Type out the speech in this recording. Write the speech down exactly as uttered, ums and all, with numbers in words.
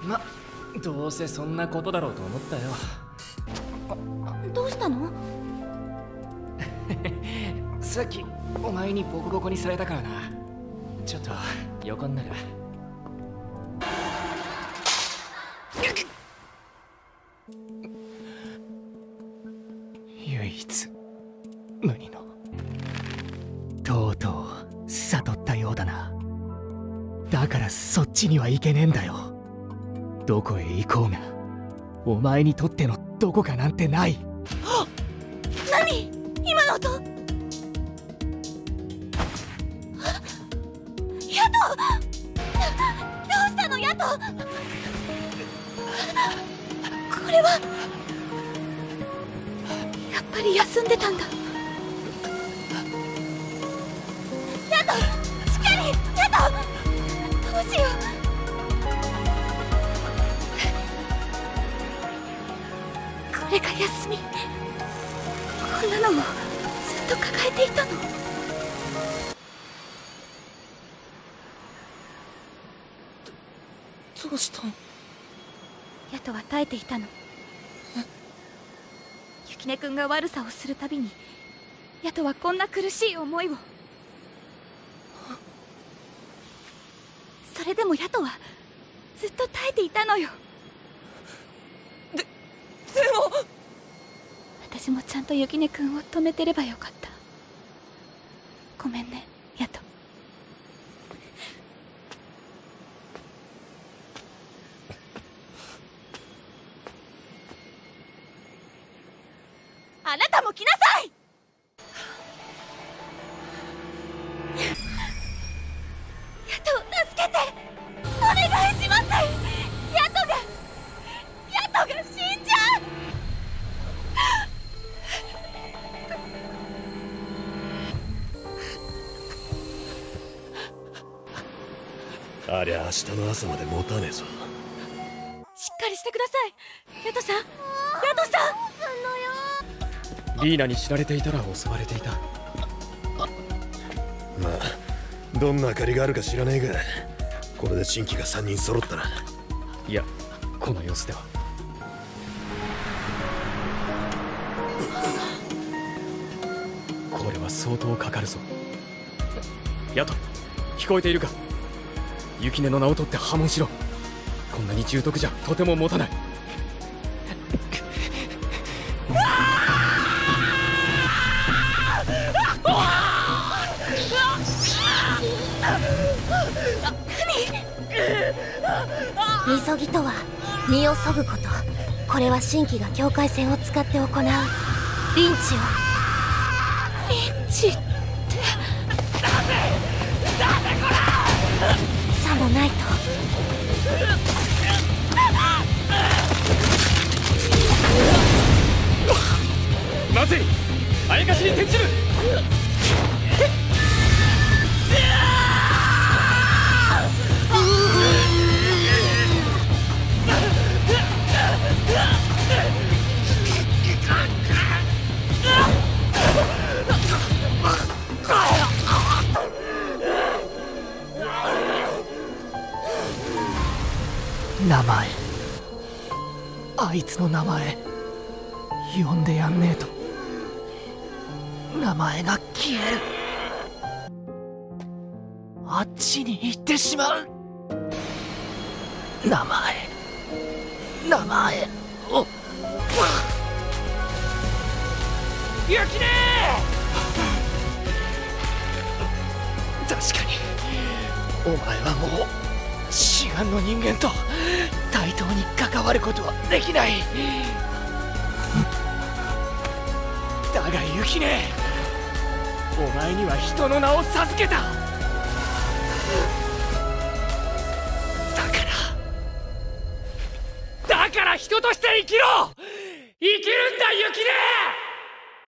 ま、どうせそんなことだろうと思ったよ。 どうしたの？ さっきお前にボコボコにされたからな。ちょっと横になる。唯一無二の。とうとう悟ったようだな。だからそっちには行けねえんだよ。どこへ行こうがお前にとってのどこかなんてない。 何今の音？ヤト！どうしたのヤト？これはやっぱり休んでたんだ。ヤト！しっかり！ヤト！どうしよう。これが休み。こんなのもずっと抱えていたの？ど、どうしたん？ヤトは耐えていたの。雪音くんが悪さをするたびにヤトはこんな苦しい思いを。それでもヤトはずっと耐えていたのよ。で、でも私もちゃんと雪音くんを止めてればよかった。ごめんねヤト。あなたも来なさい。ヤトを助けてお願いします。ヤトがヤトが死んじゃう。ありゃ明日の朝まで持たねえぞ。 しっかりしてくださいヤトさん。ヤトさん。 リーナに知られていたら襲われていた。 まあどんな明かりがあるか知らねえが、これで新規がさんにん揃ったな。 いや、この様子では。これは相当かかるぞ。ヤト、聞こえているか？雪音の名を取って破門しろ。こんなに重篤じゃとても持たない。 みそぎとは身をそぐこと。これは神器が境界線を使って行うリンチを。リンチってさもないと。 まずい、あやかしに転じる。名前、あいつの名前呼んでやんねえと名前が消える。あっちに行ってしまう。名前名前を。雪音！確かにお前はもう志願の人間と対等に関わることはできない。だが雪音、お前には人の名を授けた。だからだから人として生きろ。生きるんだ雪音。